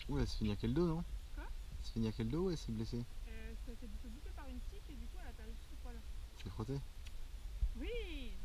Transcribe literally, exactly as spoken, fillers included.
Ouh, elle s'est fait niaquer le dos, non? Quoi? Elle s'est fait niaquer le dos ou elle s'est blessée? Euh, ça s'est fait bouffer par une tique et du coup elle a perdu tout ce poil. C'est frotté? Oui!